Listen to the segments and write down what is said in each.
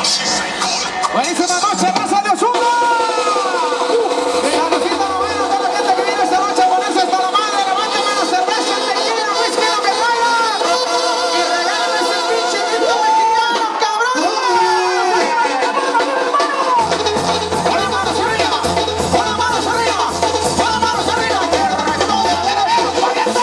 Buenísima noche, raza de Osuna. Salucita la buena a toda la gente que viene esta noche a ponerse hasta la madre. Levántame la cerveza, el tequila, el whisky, lo que traiga. Y regálame ese pinche grito mexicano, cabrón. Con las manos arriba, con las manos arriba, con las manos arriba. Que resto de la vida, pariente.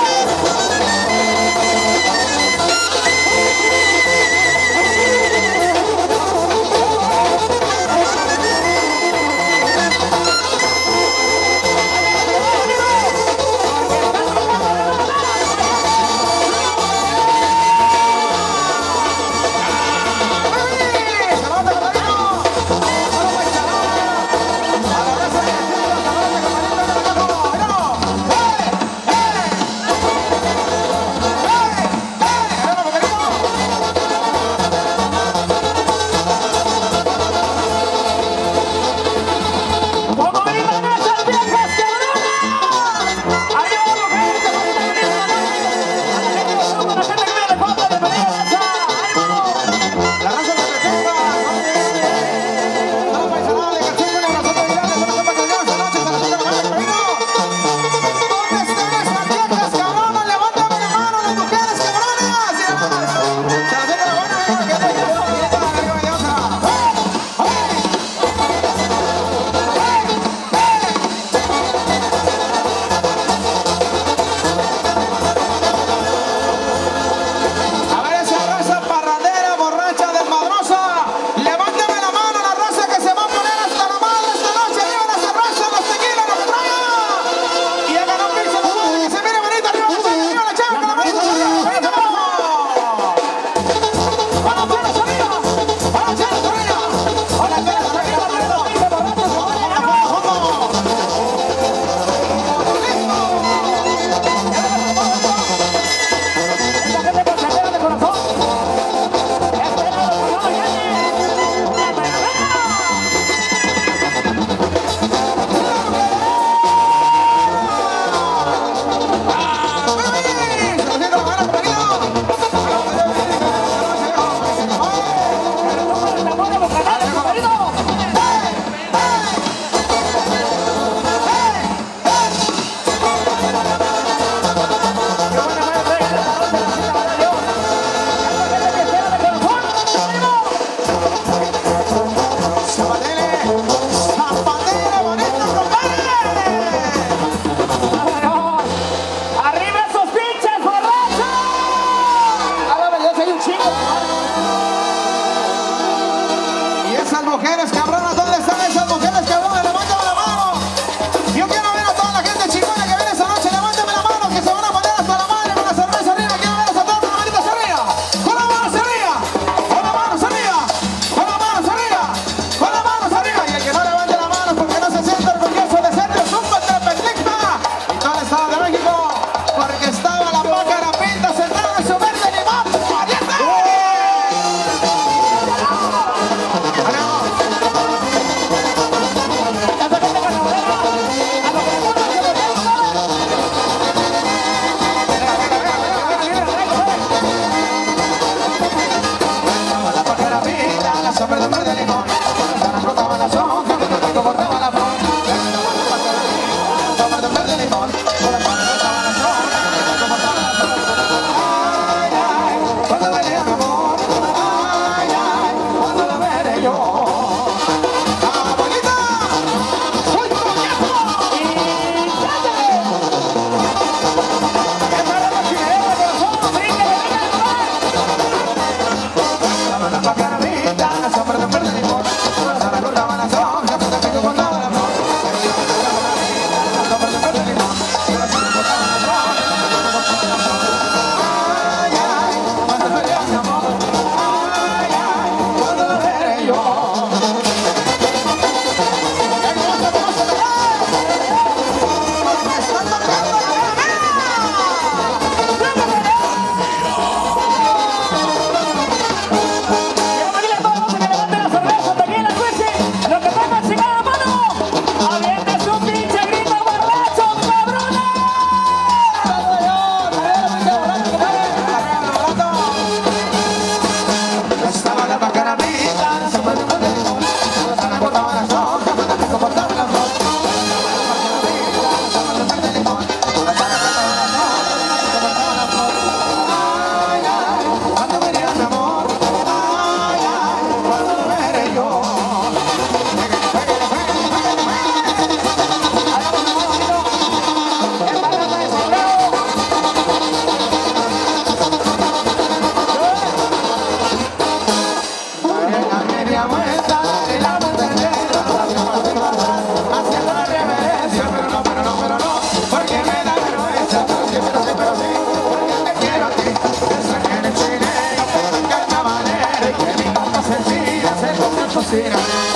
Mujeres cabronas, ¿dónde están esas mujeres cabronas? Levántame la mano. Yo quiero ver a toda la gente chingona que viene esta noche. Levántame la mano, que se van a poner hasta la madre con la cerveza arriba. Quiero verlos a todos con las manitas arriba. Con las manos arriba. Con las manos arriba. Con las manos arriba. Con las manos arriba. Y el que no levante la mano porque no se siente orgulloso de ser de Zumba Trepetlicta y todo el estado de México, porque estaba la pácara pinta sentada en su verde limón. ¡Pariente! cocina.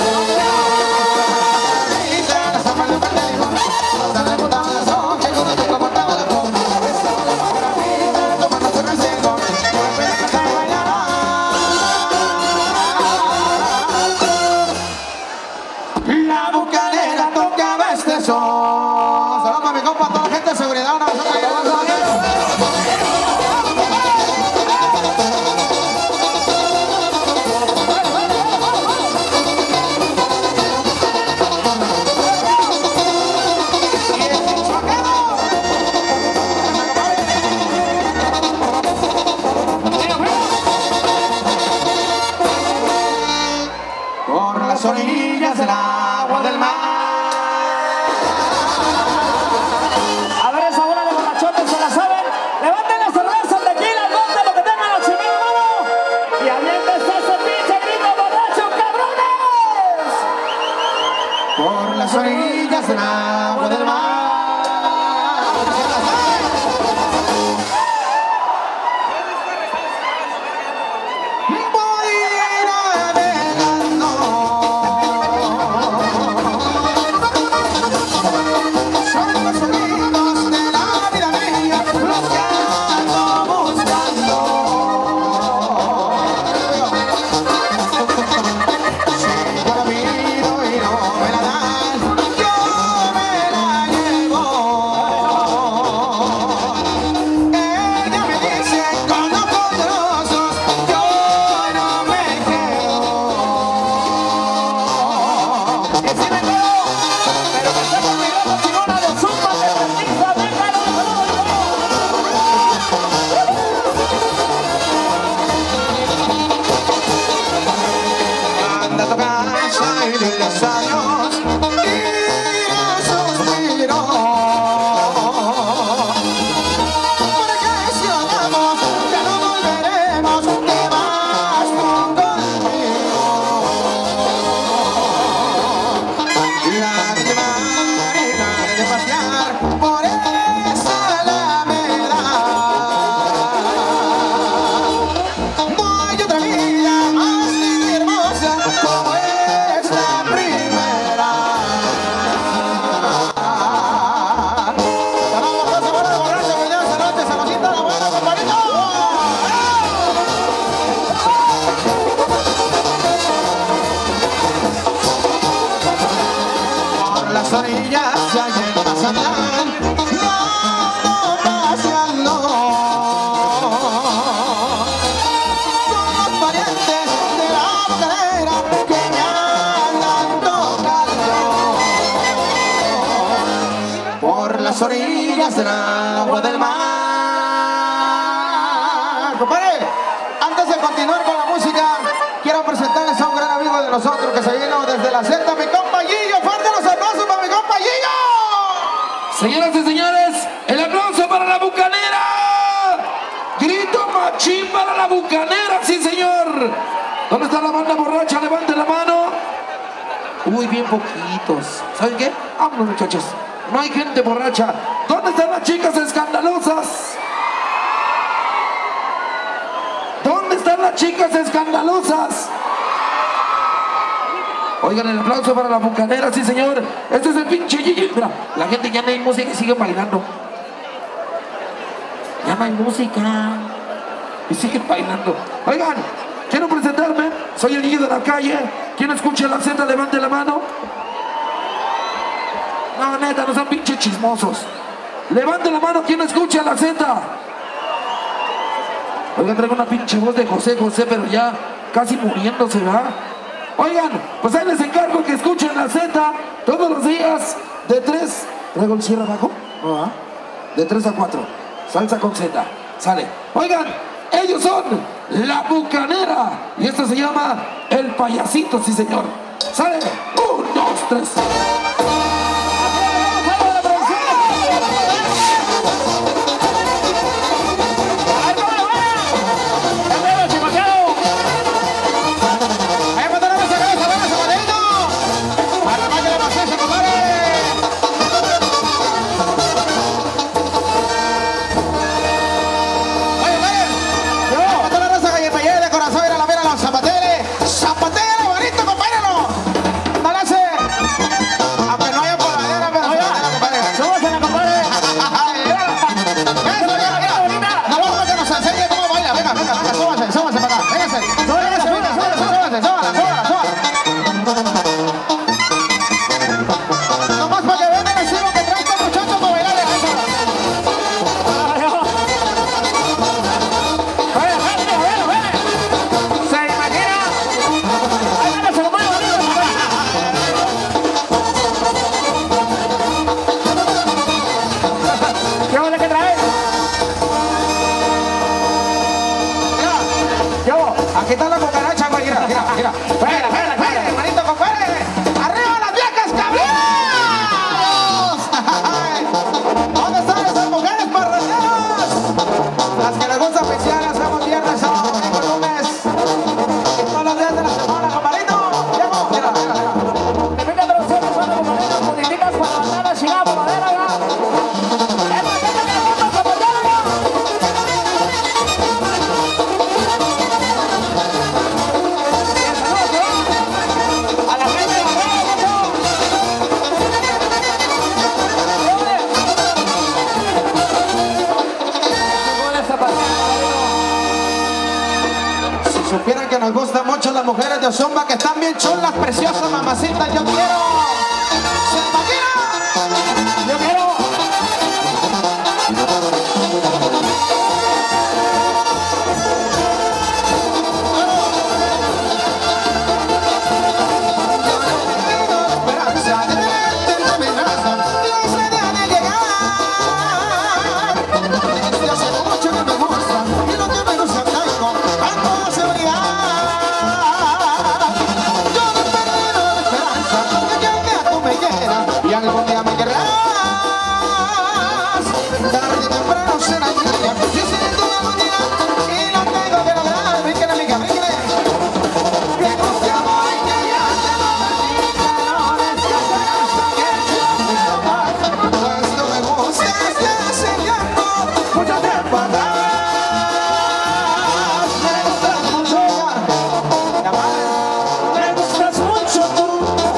La bucanera tocaba este son. Saludos para mi compa, toda la gente de seguridad. Por las orillas del agua del mar. A ver esa bola de borrachones, se la saben. Levanten la cerveza, el tequila, el vodka, lo que tengan la chimera, mano. Y aviéntense ese pinche grito borracho, cabrones. Por las orillas del agua del mar. Las orillas se hallan pasarán, no paseando con los parientes de la bucanera que me andan tocando. Por las orillas del agua del mar. Compadre, antes de continuar con la música, quiero presentarles a un gran amigo de nosotros que se vino desde la Z, mi compa Gillo. Fuerte los aplausos para mi compa Gillo. Señoras y señores, el aplauso para la bucanera. Grito machín para la bucanera, sí señor. ¿Dónde está la banda borracha? Levanten la mano. Uy, bien poquitos. ¿Saben qué? Vámonos, muchachos. No hay gente borracha. ¿Dónde están las chicas escandalosas? ¿Dónde están las chicas escandalosas? Oigan, el aplauso para la bucanera, sí señor. Este es el pinche Gigi. Mira, la gente ya no hay música y sigue bailando. Ya no hay música y siguen bailando. Oigan, quiero presentarme. Soy el Gigi de la calle. ¿Quién escucha la Z? Levante la mano. No, neta, no son pinches chismosos. Levante la mano. ¿Quién escucha la Z? Oigan, traigo una pinche voz de José José, pero ya casi muriéndose, ¿verdad? Oigan, pues ahí les encargo que escuchen la Z todos los días de 3. ¿Traigo el cierre abajo? No, de 3 a 4. Salsa con Z. Sale. Oigan, ellos son la bucanera. Y esto se llama el payasito, sí señor. Sale. 1, 2, 3. Zapatero, bonito, compadre. bailando zumba, que están bien chulas, preciosas, mamacitas. Yo quiero. ¿Se imagina? Yo quiero. Y algún día me querrás, tarde o temprano será mía. Yo seré tu agonía y lo tengo que lograr. Bríquele, amiga, bríquele. Que no te amo y que ya te amo y que no descansarás hasta que yo te amo. Pues no me gusta este tiempo, mucho tiempo atrás. Me gustas mucho, la madre. Me gustas mucho tú.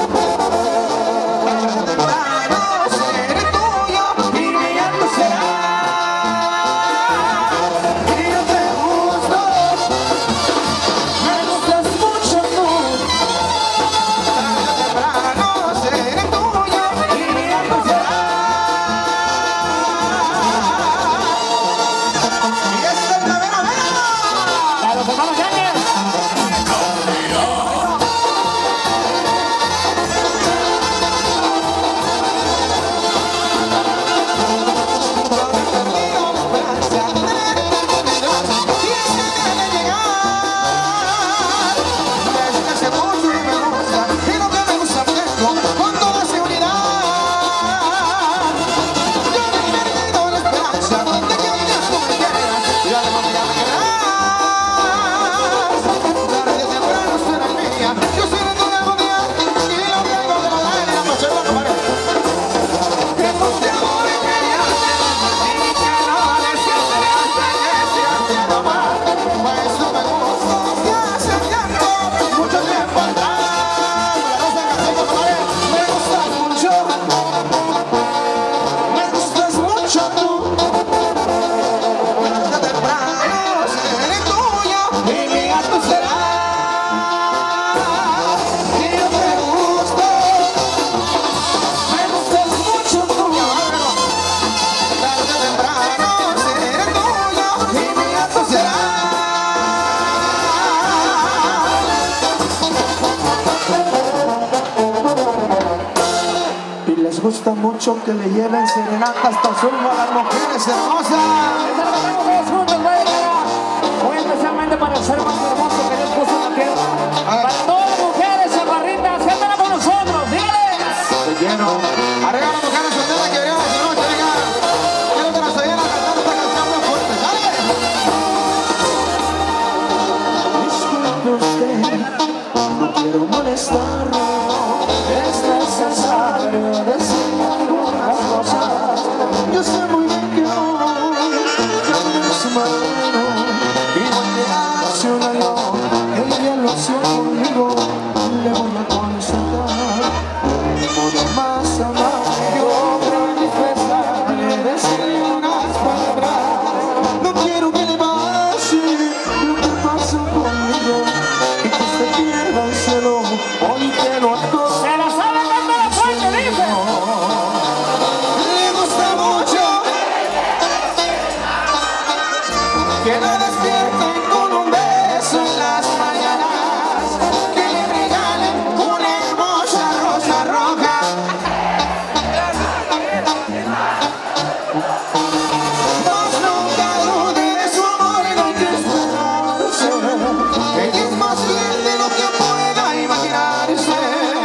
Les gusta mucho que le lleven serenatas hasta zumba a las mujeres hermosas. Todos juntos, muy especialmente para el ser más hermoso que Dios puso en la tierra. Para todas las mujeres chaparritas, cántenla con nosotros, dígales. Te quiero. Arriba las mujeres solteras que vienen esta noche, venga. Quiero que nos oigan a cantar esta canción muy fuerte, ¿sale? Disculpe usted, no quiero molestarlo. Es necesario decir algunas cosas. Yo sé muy bien que hoy cambié su mano y voy a accionarlo. Ella lo hacía conmigo, le voy a consultar de modo más amable. Yo manifestarle, decirle unas palabras. No quiero que le pase lo que pasó conmigo y que usted pierda el cielo. Hoy te lo hago. Se la sabe dando la fuerte, dice. Le gusta mucho que lo despierten con un beso en las mañanas, que le regalen una hermosa rosa roja. Mas nunca dude de su amor y no hay que esperarse. Ella es más fiel de lo que pueda imaginarse.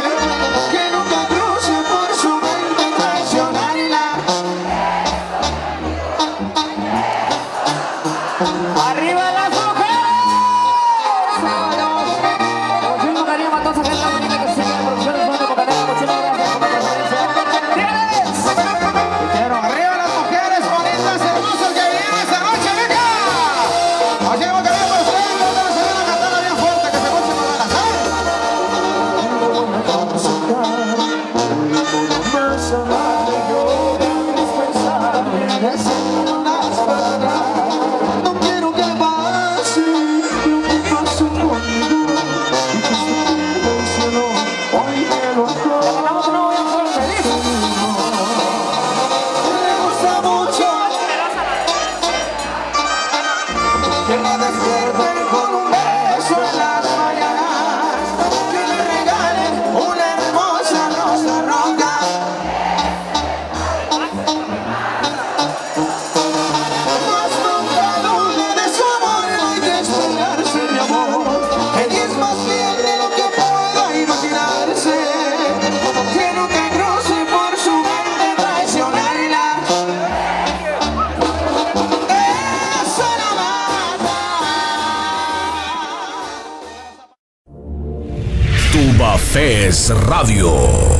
Fest Radio.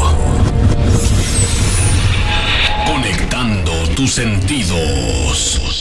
Conectando tus sentidos.